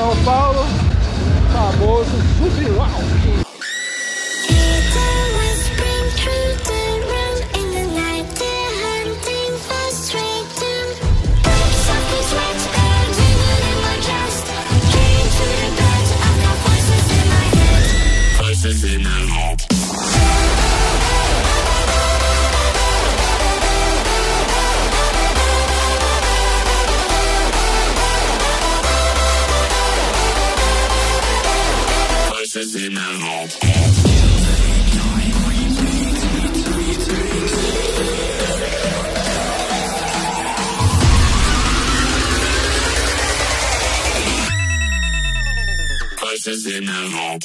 São Paulo, famoso Subilau. In my head. Voices in my head. Voices in my head.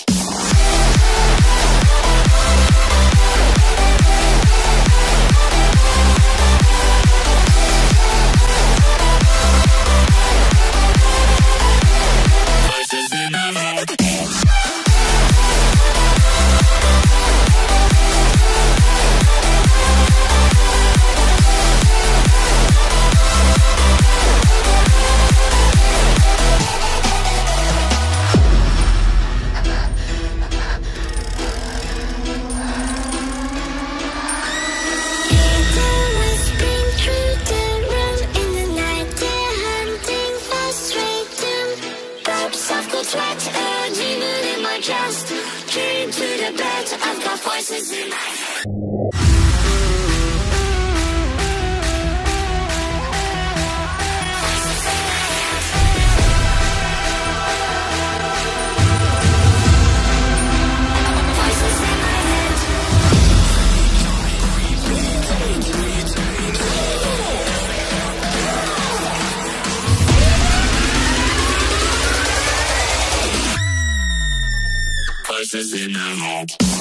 Just came to the bed, I've got voices in my head. Voices in my head. Voices in my head.